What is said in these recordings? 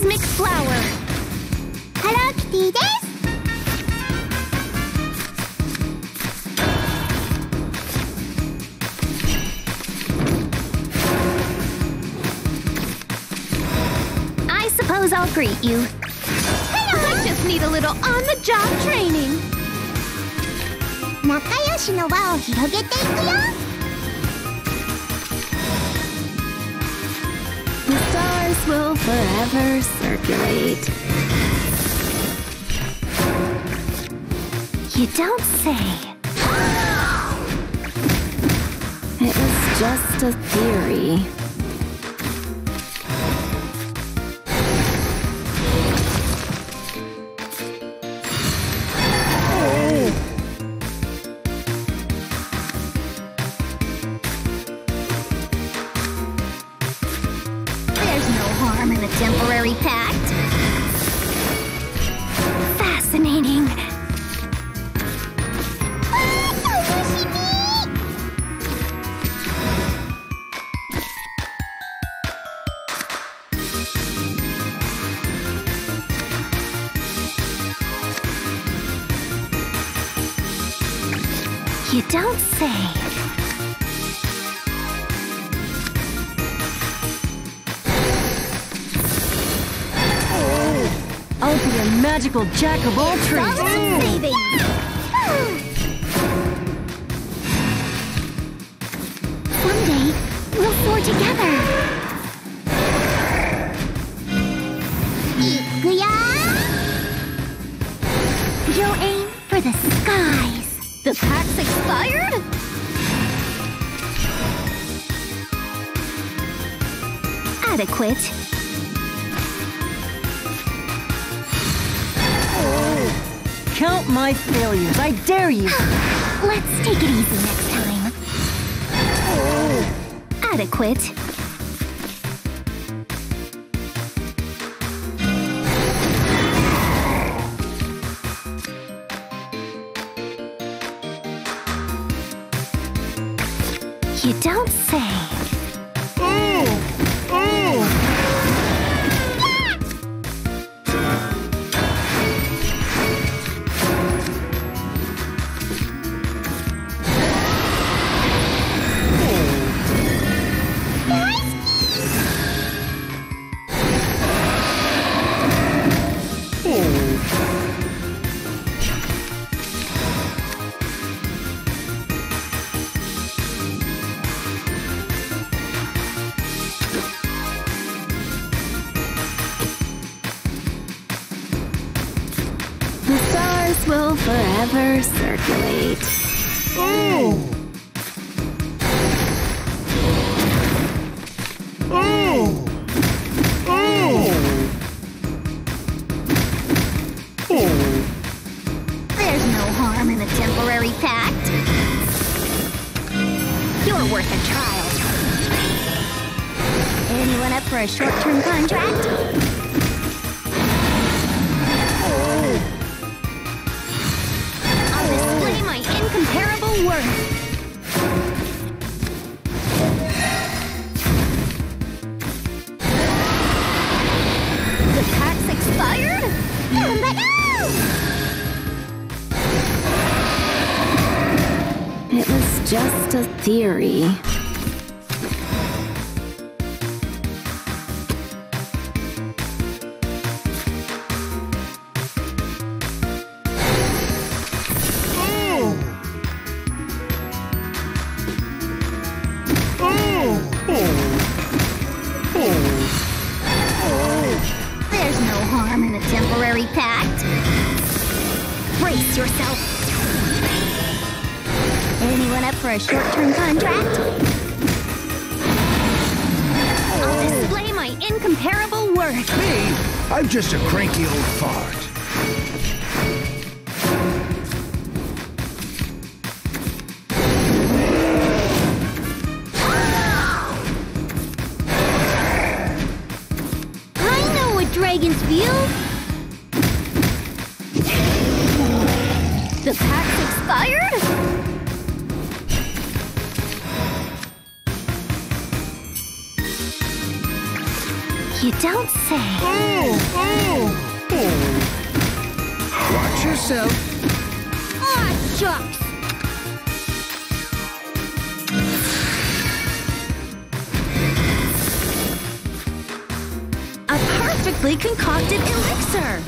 cosmic flower. Hello Kitty です。 I suppose I'll greet you. I just need a little on-the-job training. 仲良しの輪を広げていくよ。 The stars will forever circulate. You don't say. It was just a theory. Harm in a temporary pact. Fascinating. You don't say. I'll be a magical jack of all trades. Saving. Someday, we'll soar together. いくよ。 You'll aim for the skies. The pack's expired? Adequate. Count my failures, I dare you! Let's take it easy next time. Adequate. You don't say. The stars will forever circulate. There's no harm in a temporary pact. You're worth a trial. Anyone up for a short-term contract? I'll display my incomparable worth. The pack's expired? It was just a theory. There's no harm in a temporary pact. Brace yourself. Anyone up for a short-term contract? I'll display my incomparable worth. Me? I'm just a cranky old fart. I know what dragons feel. The pack's expired? You don't say. Watch yourself. Aw, shucks. A perfectly concocted elixir.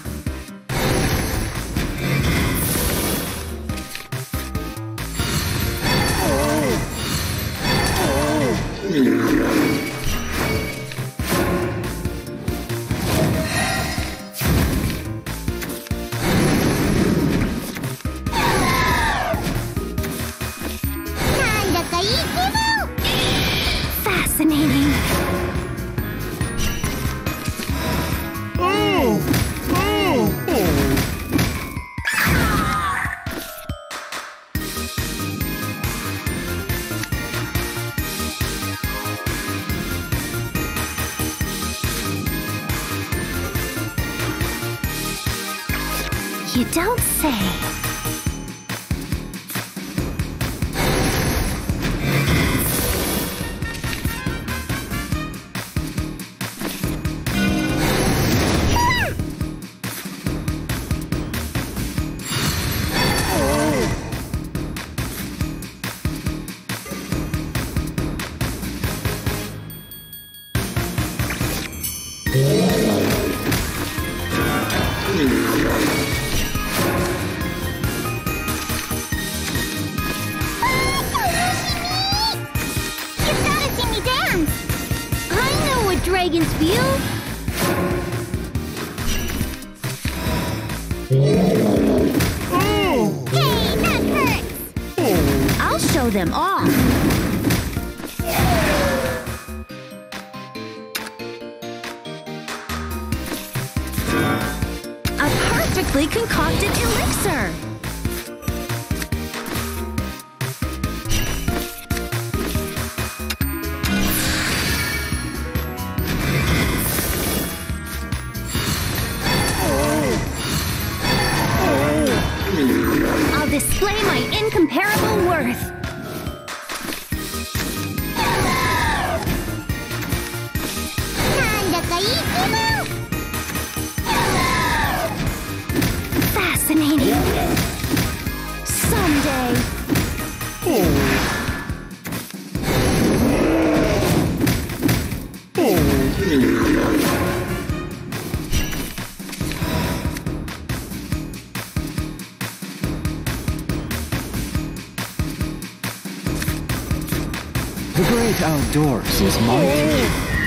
Fascinating. You don't say. Dragons feel? Hey, that hurts! I'll show them all. A perfectly concocted elixir. I'll display my incomparable worth. Fascinating. Someday. The great outdoors is mighty.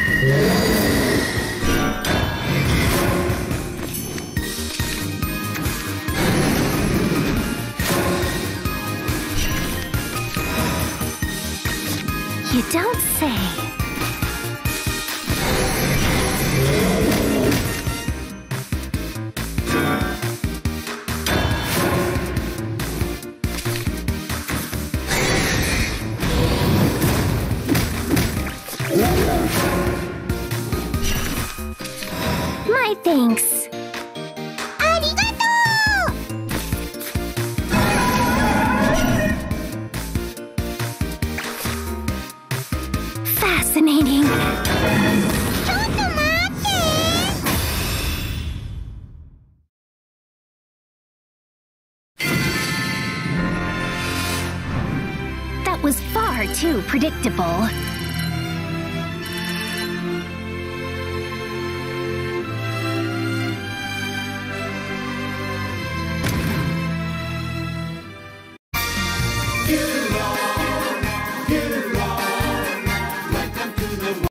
You don't say. My thanks. Fascinating. That was far too predictable.